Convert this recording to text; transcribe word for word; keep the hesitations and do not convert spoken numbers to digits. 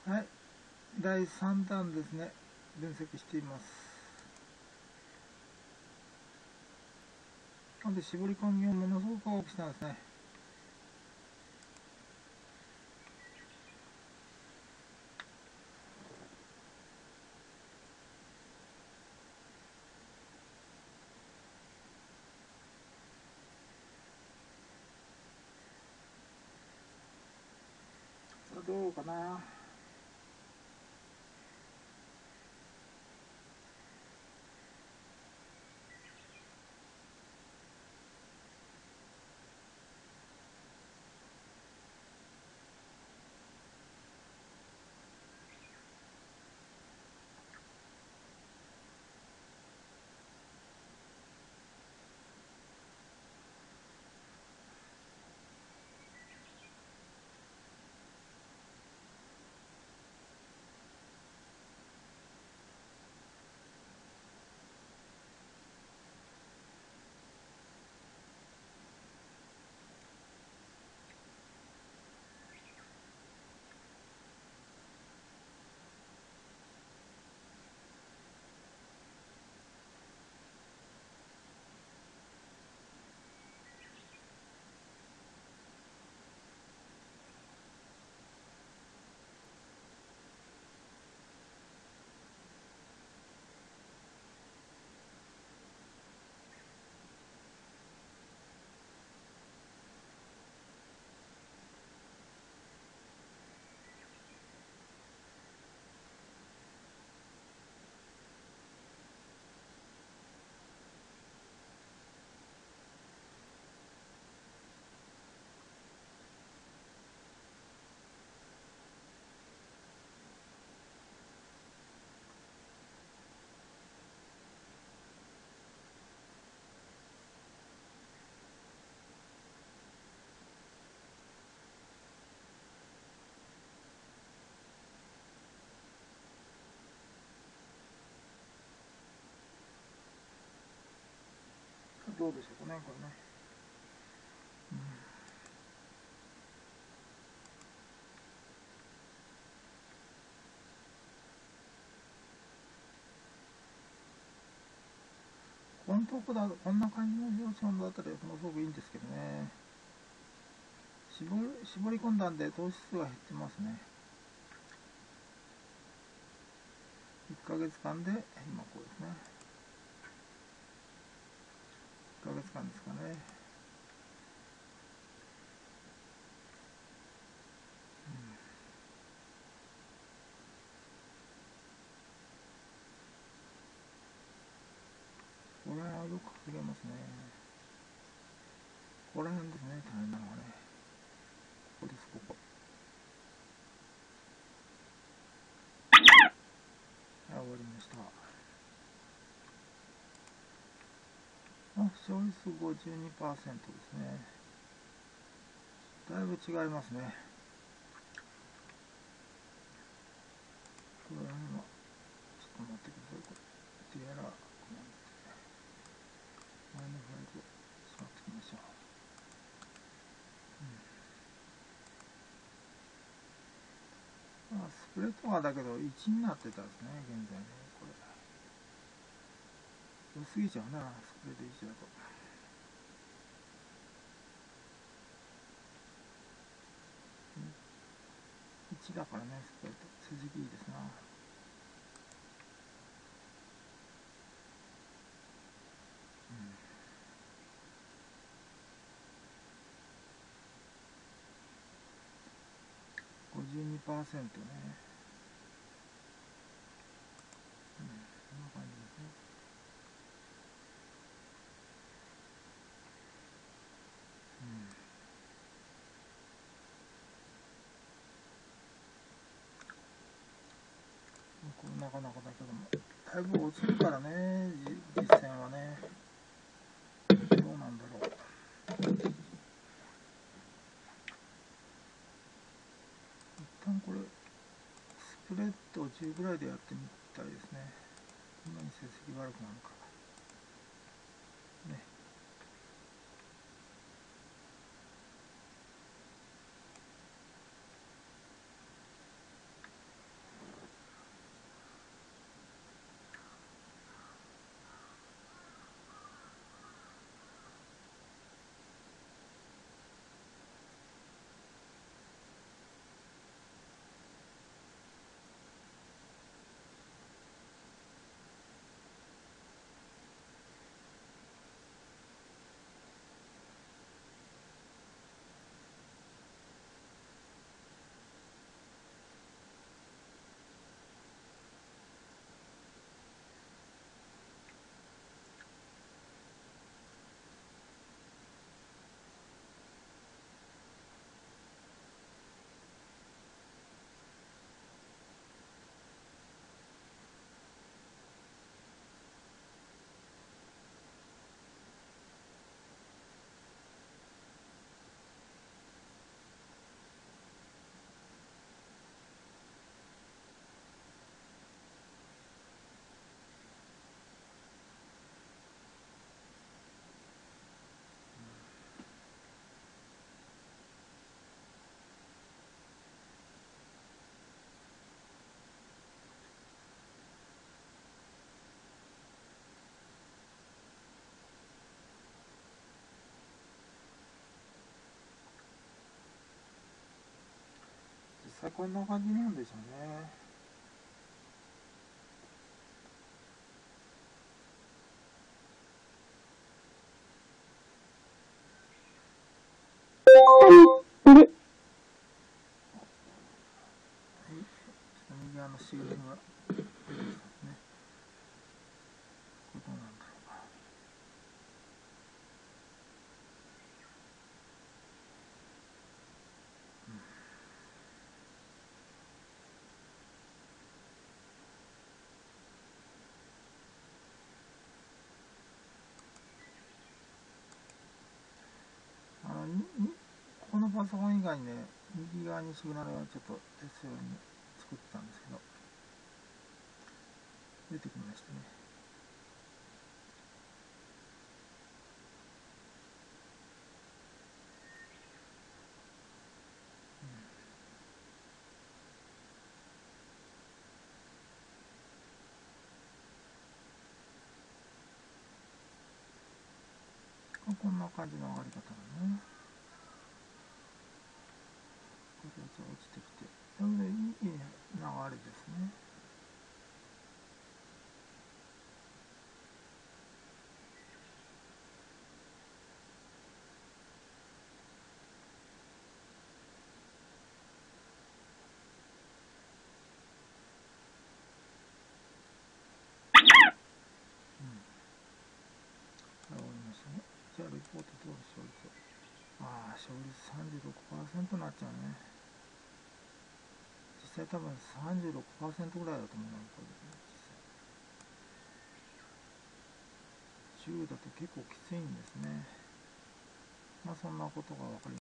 はい、だいさんだんですね、分析しています。なんで絞り込みをものすごく多くしたんですね。さあどうかな。どうでしょうかね、これね。うん、このとこだ、こんな感じの表紙だったらものすごくいいんですけどね。絞り、絞り込んだんで糖質数は減ってますね。いっかげつかんで、今こうですね。いっかげつかんですかね。これはよく隠れますね。ここら辺ですね、大変なのはね。ここです、ここ。はい、終わりました。あ、勝率 ごじゅうにパーセント ですね。だいぶ違いますね。これは今、ちょっと待ってください。これ。ティアラ、コマンド。前のファイルをしまってきましょう。うん、まあ、スプレッドがだけどいちになってたんですね、現在ね。これ。良すぎちゃうな、スプレッドいちだと。いちだからね、スプレッド。成績いいですな。ごじゅうにパーセント ね。うん、こんな感じですね。うん、これなかなかだけども、だいぶ落ちるからね、実践はね。どうなんだろう。一旦これ、スプレッドをじゅうぐらいでやってみたいですね。こんなに成績悪くなるか。ね。 こんな感じなんでしょうね。はい、ちょっと右側のシールが出てきたんですね。これどうなんだろう。あのににこのパソコン以外にね、右側にシグナルをちょっと別用に作ってたんですけど、出てきましたね。うん、こんな感じの上がり方だね。これじゃ落ちてきて、それでいい流れですね。終わりましたね。じゃあ、レポート通り勝率。ああ、勝率 さんじゅうろくパーセント になっちゃうね。実際多分 さんじゅうろくパーセント ぐらいだと思うな、これ。じゅうだと結構きついんですね。まあそんなことが分かり